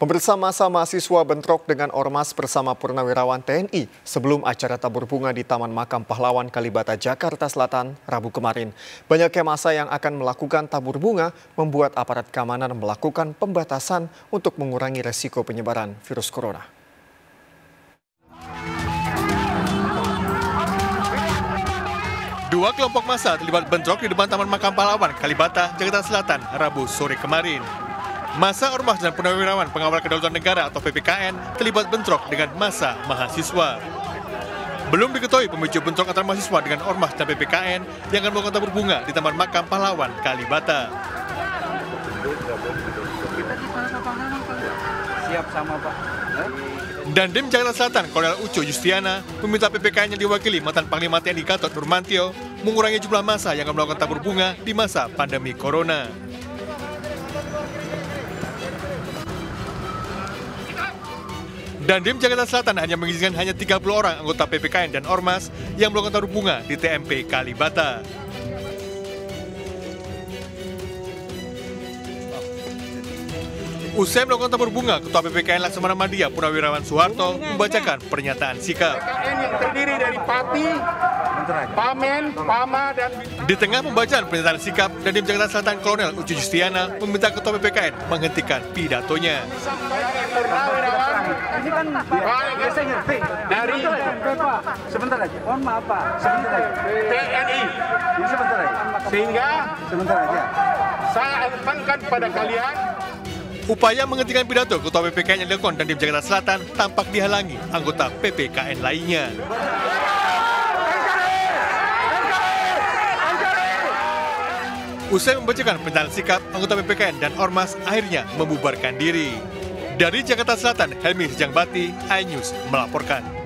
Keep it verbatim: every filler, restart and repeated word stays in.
Pemirsa, masa mahasiswa bentrok dengan ormas bersama purnawirawan T N I sebelum acara tabur bunga di Taman Makam Pahlawan Kalibata, Jakarta Selatan, Rabu kemarin. Banyaknya masa yang akan melakukan tabur bunga membuat aparat keamanan melakukan pembatasan untuk mengurangi resiko penyebaran virus corona. Dua kelompok massa terlibat bentrok di depan Taman Makam Pahlawan Kalibata, Jakarta Selatan, Rabu sore kemarin. Massa ormas dan purnawirawan pengawal kedaulatan negara atau P P K N terlibat bentrok dengan massa mahasiswa. Belum diketahui pemicu bentrok antara mahasiswa dengan ormas dan P P K N yang akan melakukan tabur bunga di Taman Makam Pahlawan Kalibata. Siap sama Pak. Dandim Jakarta Selatan, Kolonel Uco Justiana, meminta P P K N yang diwakili mantan Panglima T N I Gatot Nurmantio mengurangi jumlah massa yang akan melakukan tabur bunga di masa pandemi corona. Dandim Jakarta Selatan hanya mengizinkan hanya tiga puluh orang anggota P P K N dan ormas yang melakukan tabur bunga di T M P Kalibata. Usai melakukan tabur bunga, Ketua P P K N Laksamana Madya Purnawirawan Soeharto membacakan pernyataan sikap. P P K N yang terdiri dari Pati, Pamen, Pama, dan... Di tengah pembacaan pernyataan sikap, Dandim Jakarta Selatan Kolonel Ucu Justiana meminta Ketua P P K N menghentikan pidatonya. Ini kan Pak, saya ngerti. Dari Pak, sebentar aja. Mohon maaf Pak, sebentar aja. T N I. Ini sebentar aja. Sehingga Sebentar aja. saya tekankan pada kalian, Upaya menghentikan pidato Ketua P P K N yang dilakukan Dandim Jakarta Selatan tampak dihalangi anggota P P K N lainnya. Usai membacakan pernyataan sikap, anggota P P K N dan ormas akhirnya membubarkan diri. Dari Jakarta Selatan, Helmi Sejangbati, iNews melaporkan.